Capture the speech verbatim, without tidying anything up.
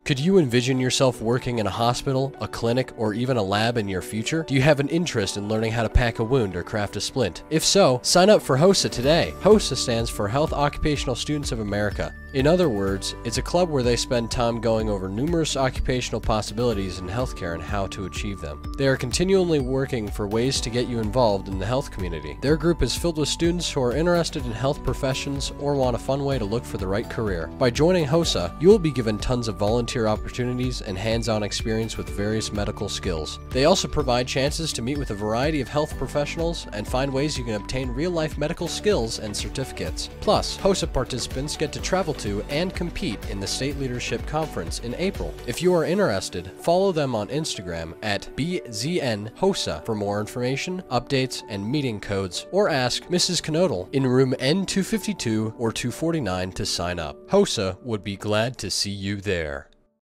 Could you envision yourself working in a hospital, a clinic, or even a lab in your future? Do you have an interest in learning how to pack a wound or craft a splint? If so, sign up for HOSA today. HOSA stands for Health Occupational Students of America. In other words, it's a club where they spend time going over numerous occupational possibilities in healthcare and how to achieve them. They are continually working for ways to get you involved in the health community. Their group is filled with students who are interested in health professions or want a fun way to look for the right career. By joining HOSA, you will be given tons of volunteer opportunities and hands-on experience with various medical skills. They also provide chances to meet with a variety of health professionals and find ways you can obtain real-life medical skills and certificates. Plus, HOSA participants get to travel to and compete in the State Leadership Conference in April. If you are interested, follow them on Instagram at B Z N HOSA for more information, updates, and meeting codes, or ask Missus Knodel in room N two fifty-two or two forty-nine to sign up. HOSA would be glad to see you there.